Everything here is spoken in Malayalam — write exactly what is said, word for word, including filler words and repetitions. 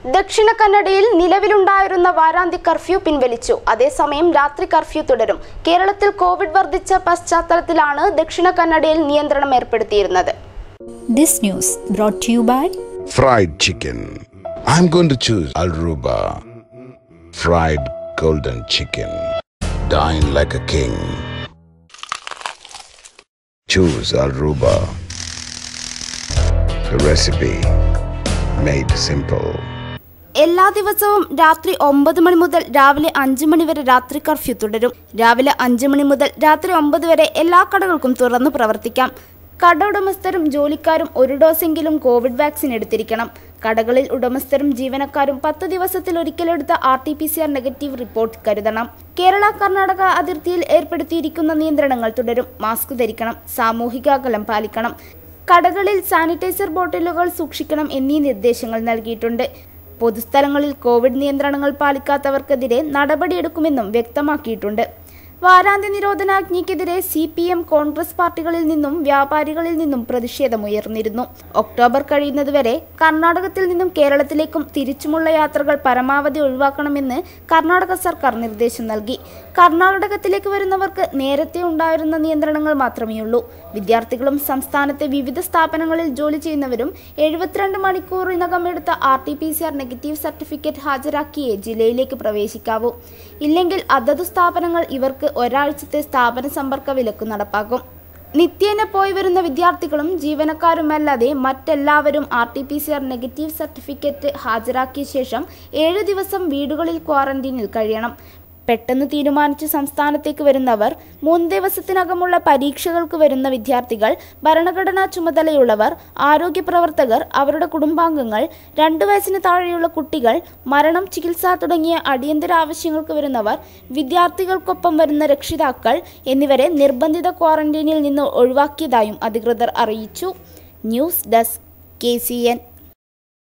ദക്ഷിണ കന്നഡയിൽ നിലവിലുണ്ടായിരുന്ന വാരാന്ത്യ കർഫ്യൂ പിൻവലിച്ചു. അതേസമയം രാത്രി കർഫ്യൂ തുടരും. കേരളത്തിൽ കോവിഡ് വർദ്ധിച്ച പശ്ചാത്തലത്തിലാണ് ദക്ഷിണ കന്നഡയിൽ നിയന്ത്രണം ഏർപ്പെടുത്തിയിരുന്നത്. This news brought to you by Fried chicken. I'm going to choose Al-Ruba. Fried golden chicken. Dine like a king. Choose Al-Ruba. The recipe made simple. എല്ലാ ദിവസവും രാത്രി ഒമ്പത് മണി മുതൽ രാവിലെ അഞ്ച് മണി വരെ രാത്രി കർഫ്യൂ തുടരും. രാവിലെ അഞ്ച് മണി മുതൽ രാത്രി ഒമ്പത് വരെ എല്ലാ കടകൾക്കും തുറന്നു പ്രവർത്തിക്കാം. കട ഉടമസ്ഥരും ജോലിക്കാരും ഒരു ഡോസെങ്കിലും കോവിഡ് വാക്സിൻ എടുത്തിരിക്കണം. കടകളിൽ ഉടമസ്ഥരും ജീവനക്കാരും പത്ത് ദിവസത്തിൽ ഒരിക്കലെടുത്ത R T P C R negative report കരുതണം. കേരള കർണാടക അതിർത്തിയിൽ ഏർപ്പെടുത്തിയിരിക്കുന്ന നിയന്ത്രണങ്ങൾ തുടരും. മാസ്ക് ധരിക്കണം, സാമൂഹിക അകലം പാലിക്കണം, കടകളിൽ സാനിറ്റൈസർ ബോട്ടിലുകൾ സൂക്ഷിക്കണം എന്നീ നിർദ്ദേശങ്ങൾ നൽകിയിട്ടുണ്ട്. പൊതുസ്ഥലങ്ങളിൽ കോവിഡ് നിയന്ത്രണങ്ങൾ പാലിക്കാത്തവർക്കെതിരെ നടപടിയെടുക്കുമെന്നും വ്യക്തമാക്കിയിട്ടുണ്ട്. വാരാന്ത്യ നിരോധനാജ്ഞയ്ക്കെതിരെ സി പി എം കോൺഗ്രസ് പാർട്ടികളിൽ നിന്നും വ്യാപാരികളിൽ നിന്നും പ്രതിഷേധമുയർന്നിരുന്നു. ഒക്ടോബർ കഴിയുന്നതുവരെ കർണാടകത്തിൽ നിന്നും കേരളത്തിലേക്കും തിരിച്ചുമുള്ള യാത്രകൾ പരമാവധി ഒഴിവാക്കണമെന്ന് കർണാടക സർക്കാർ നിർദ്ദേശം നൽകി. കർണാടകത്തിലേക്ക് വരുന്നവർക്ക് നേരത്തെ ഉണ്ടായിരുന്ന നിയന്ത്രണങ്ങൾ മാത്രമേയുള്ളൂ. വിദ്യാർത്ഥികളും സംസ്ഥാനത്തെ വിവിധ സ്ഥാപനങ്ങളിൽ ജോലി ചെയ്യുന്നവരും എഴുപത്തിരണ്ട് മണിക്കൂറിനകം എടുത്ത R T P C R negative certificate ഹാജരാക്കിയേ ജില്ലയിലേക്ക് പ്രവേശിക്കാവൂ. ഇല്ലെങ്കിൽ അതതു സ്ഥാപനങ്ങൾ ഇവർക്ക് ഒരാഴ്ചത്തെ സ്ഥാപന സമ്പർക്ക വിലക്ക് നടപ്പാക്കും. നിത്യേന പോയി വരുന്ന വിദ്യാർത്ഥികളും ജീവനക്കാരുമല്ലാതെ മറ്റെല്ലാവരും R T P C R negative certificate ഹാജരാക്കിയ ശേഷം ഏഴ് ദിവസം വീടുകളിൽ ക്വാറന്റീനിൽ കഴിയണം. പെട്ടെന്ന് തീരുമാനിച്ച് സംസ്ഥാനത്തേക്ക് വരുന്നവർ, മൂന്ന് ദിവസത്തിനകമുള്ള പരീക്ഷകൾക്ക് വരുന്ന വിദ്യാർത്ഥികൾ, ഭരണഘടനാ ചുമതലയുള്ളവർ, ആരോഗ്യ പ്രവർത്തകർ, അവരുടെ കുടുംബാംഗങ്ങൾ, രണ്ടു വയസ്സിന് താഴെയുള്ള കുട്ടികൾ, മരണം, ചികിത്സ തുടങ്ങിയ അടിയന്തര ആവശ്യങ്ങൾക്ക് വരുന്നവർ, വിദ്യാർത്ഥികൾക്കൊപ്പം വരുന്ന രക്ഷിതാക്കൾ എന്നിവരെ നിർബന്ധിത ക്വാറന്റീനിൽ നിന്ന് ഒഴിവാക്കിയതായും അധികൃതർ അറിയിച്ചു. News desk K C N.